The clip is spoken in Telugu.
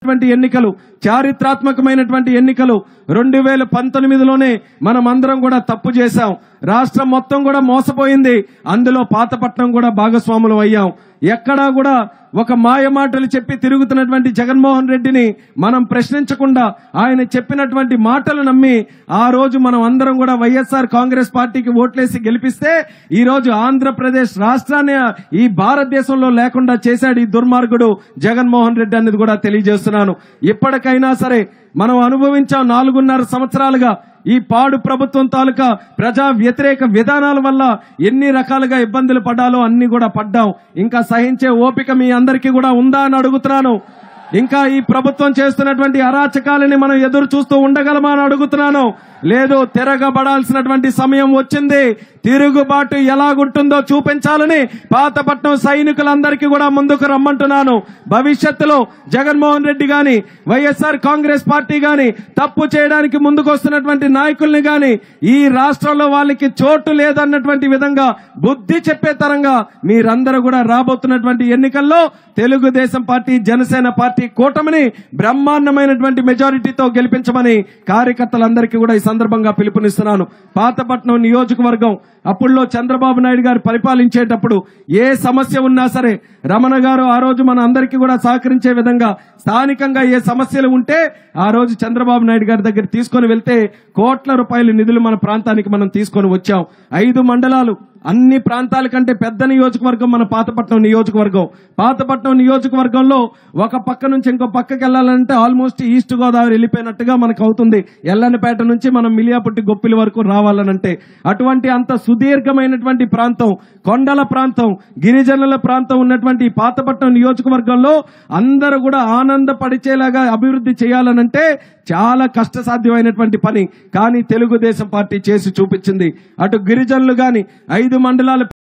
ఎన్నికలు, చారిత్రాత్మకమైనటువంటి ఎన్నికలు 2019లోనే మనం అందరం కూడా తప్పు చేశాం. రాష్ట్రం మొత్తం కూడా మోసపోయింది. అందులో పాతపట్నం కూడా భాగస్వాములు అయ్యాం. ఎక్కడా కూడా ఒక మాయ మాటలు చెప్పి తిరుగుతున్నటువంటి జగన్మోహన్ రెడ్డిని మనం ప్రశ్నించకుండా ఆయన చెప్పినటువంటి మాటలు నమ్మి ఆ రోజు మనం అందరం కూడా వైఎస్ఆర్ కాంగ్రెస్ పార్టీకి ఓట్లేసి గెలిపిస్తే ఈ రోజు ఆంధ్రప్రదేశ్ రాష్ట్రాన్ని ఈ భారతదేశంలో లేకుండా చేశాడు ఈ దుర్మార్గుడు జగన్మోహన్ రెడ్డి అనేది కూడా తెలియజేస్తున్నాను. ఇప్పటికైనా సరే మనం అనుభవించాం 4.5 సంవత్సరాలుగా ఈ పాడు ప్రభుత్వం తాలూకా ప్రజా వ్యతిరేక విధానాల వల్ల ఎన్ని రకాలుగా ఇబ్బందులు పడ్డాలో అన్ని కూడా పడ్డాం. ఇంకా సహించే ఓపిక మీ అందరికీ కూడా ఉందా అని అడుగుతున్నాను. ఇంకా ఈ ప్రభుత్వం చేస్తున్నటువంటి అరాచకాలని మనం ఎదురు చూస్తూ ఉండగలమా అని అడుగుతున్నాను. లేదు, తిరగబడాల్సినటువంటి సమయం వచ్చింది. తిరుగుబాటు ఎలాగుంటుందో చూపించాలని పాతపట్నం సైనికులందరికీ కూడా ముందుకు రమ్మంటున్నాను. భవిష్యత్తులో జగన్మోహన్ రెడ్డి గాని వైఎస్ఆర్ కాంగ్రెస్ పార్టీ గాని తప్పు చేయడానికి ముందుకు వస్తున్నటువంటి నాయకుల్ని గాని ఈ రాష్ట్రంలో వాళ్ళకి చోటు లేదన్నటువంటి విధంగా బుద్ధి చెప్పే తరంగా మీరందరూ కూడా రాబోతున్నటువంటి ఎన్నికల్లో తెలుగుదేశం పార్టీ, జనసేన పార్టీ కూటమిని బ్రహ్మాండమైనటువంటి మెజారిటీతో గెలిపించమని కార్యకర్తలందరికీ కూడా ఈ సందర్భంగా పిలుపునిస్తున్నాను. పాతపట్నం నియోజకవర్గం అప్పుడులో చంద్రబాబు నాయుడు గారు పరిపాలించేటప్పుడు ఏ సమస్య ఉన్నా సరే రమణ గారు ఆ రోజు మన అందరికీ కూడా సహకరించే విధంగా స్థానికంగా ఏ సమస్యలు ఉంటే ఆ రోజు చంద్రబాబు నాయుడు గారి దగ్గర తీసుకొని వెళ్తే కోట్ల రూపాయల నిధులు మన ప్రాంతానికి మనం తీసుకొని వచ్చాం. 5 మండలాలు, అన్ని ప్రాంతాల కంటే పెద్ద నియోజకవర్గం మన పాతపట్నం నియోజకవర్గం. పాతపట్నం నియోజకవర్గంలో ఒక పక్క నుంచి ఇంకో పక్కకి వెళ్లాలంటే ఆల్మోస్ట్ ఈస్ట్ గోదావరి వెళ్ళిపోయినట్టుగా మనకు అవుతుంది. ఎల్లన్నపేట నుంచి మనం మిలియాపుట్టి గొప్పిలి వరకు రావాలనంటే అటువంటి అంత సుదీర్ఘమైనటువంటి ప్రాంతం, కొండల ప్రాంతం, గిరిజనుల ప్రాంతం ఉన్నటువంటి పాతపట్నం నియోజకవర్గంలో అందరూ కూడా ఆనందపడిచేలాగా అభివృద్ధి చేయాలనంటే చాలా కష్టసాధ్యమైనటువంటి పని. కానీ తెలుగుదేశం పార్టీ చేసి చూపించింది. అటు గిరిజనులు గాని 5 మండలాల